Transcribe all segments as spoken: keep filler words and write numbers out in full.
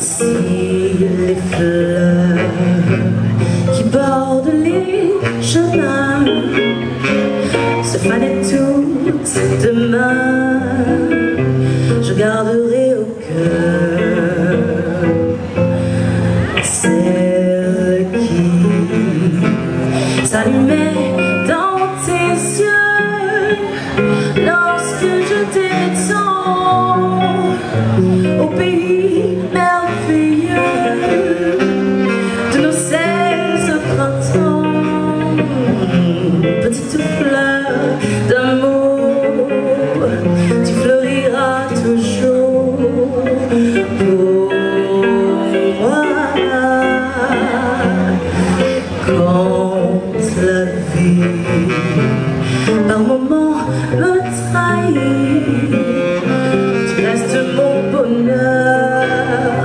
Si les fleurs qui bordent les chemins se fanaient toutes demain, je garderai au cœur celle qui s'allumait dans tes yeux lorsque je t'étends au pays merveilleux de nos seize printemps. Petite fleur d'amour, tu fleuriras toujours pour moi. Quand la vie par moments me trahit, tu restes mon bonheur,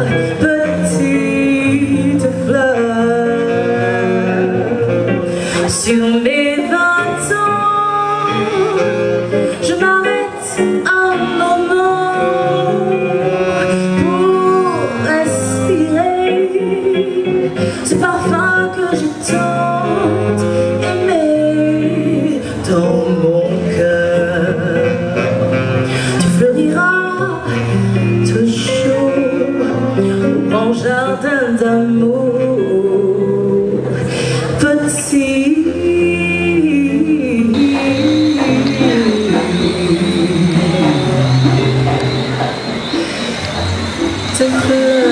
petite fleur. Sur mes vingt ans, je m'arrête un moment pour respirer ce parfum que j'ai tant aimé dans mon cœur. Tu fleuriras toujours au grand jardin d'amour, petit. Te